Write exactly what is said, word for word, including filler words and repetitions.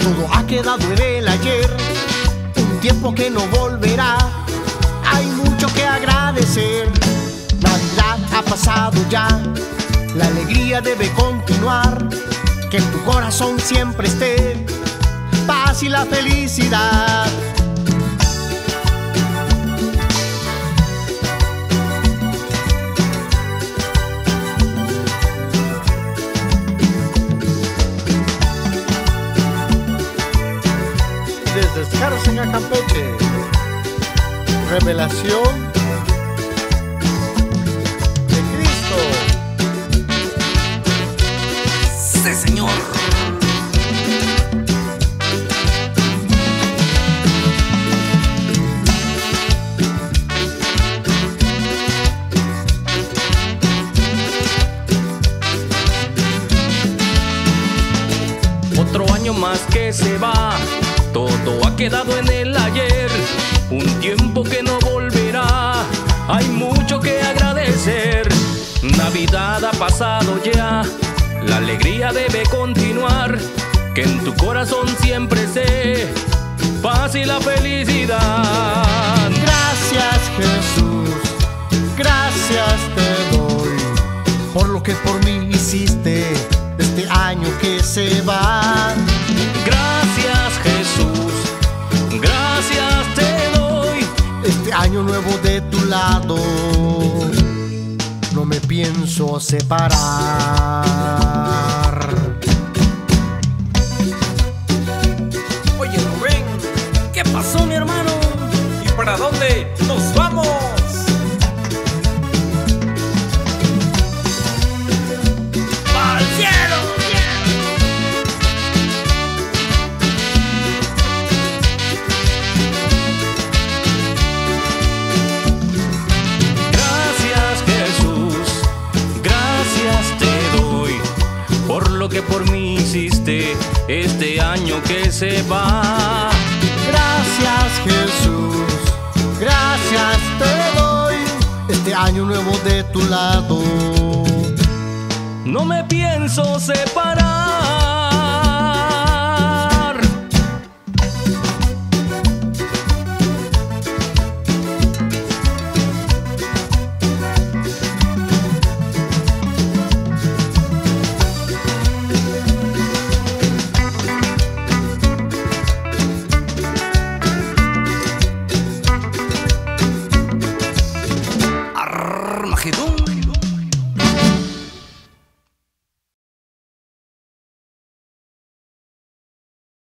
Todo ha quedado en el ayer, un tiempo que no volverá. Hay mucho que agradecer. Navidad ha pasado ya, la alegría debe continuar. Que en tu corazón siempre esté paz y la felicidad. Desde Escárcega, Campeche, revelación de Cristo. ¡Sí, Señor! Otro año más que se va, todo ha quedado en el ayer, un tiempo que no volverá. Hay mucho que agradecer. Navidad ha pasado ya, la alegría debe continuar. Que en tu corazón siempre esté paz y la felicidad. Gracias, Jesús, gracias te doy por lo que por mí hiciste este año que se va. Gracias, Jesús, gracias te doy. Este año nuevo de tu lado no me pienso separar. Oye, Rubén, ¿qué pasó, mi hermano? ¿Y para dónde nos vamos? ¡Al cielo! Gracias, Jesús, gracias te doy por lo que por mí hiciste este año que se va. Gracias, Jesús, gracias te doy este año nuevo de tu lado. No me pienso separar.